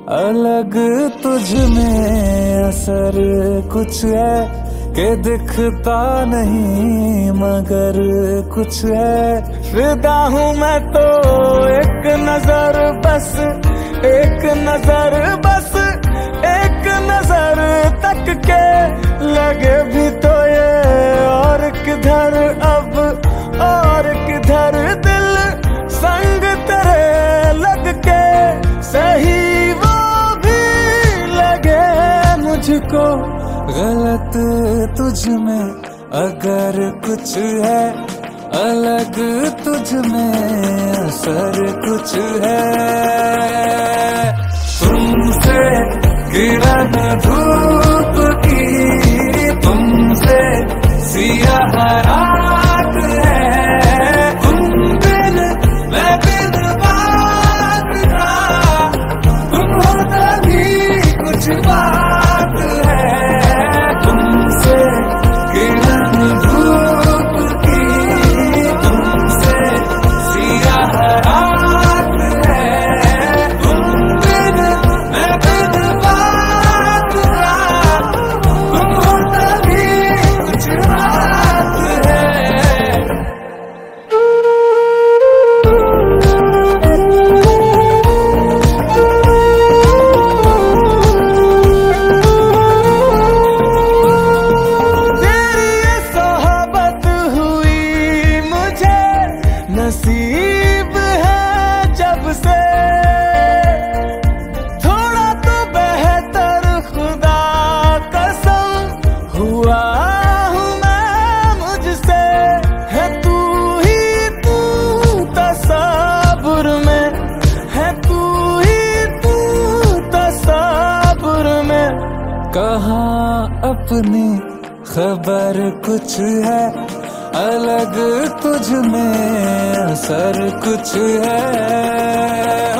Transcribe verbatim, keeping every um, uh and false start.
अलग तुझ में असर कुछ है कि दिखता नहीं मगर कुछ है। फिदा हूँ मैं तो एक नजर बस, एक नजर बस, एक नजर तक के लगे भी तो ये और किधर अब और किधर दिल संग तेरे लग के सही वो भी लगे मुझको। गलत तुझ में अगर कुछ है, अलग तुझ में असर कुछ है। तुमसे किरण धूप की, तुमसे सियाह रात है। तुम बिन मैं बिन बात का, तुम हो तभी कुछ बात है। तुमसे किरण धूप की, तुमसे सियाह रात है। तुम बिन मैं बिन बात का, तुम हो तभी कुछ बात है। नसीब है जब से थोड़ा तो बेहतर, खुदा कसम हुआ हूँ मैं मुझसे। है तू ही तू तसव्वुर में, है तू ही तू तसव्वुर में। कहाँ अपनी खबर कुछ है, अलग तुझ में असर कुछ है।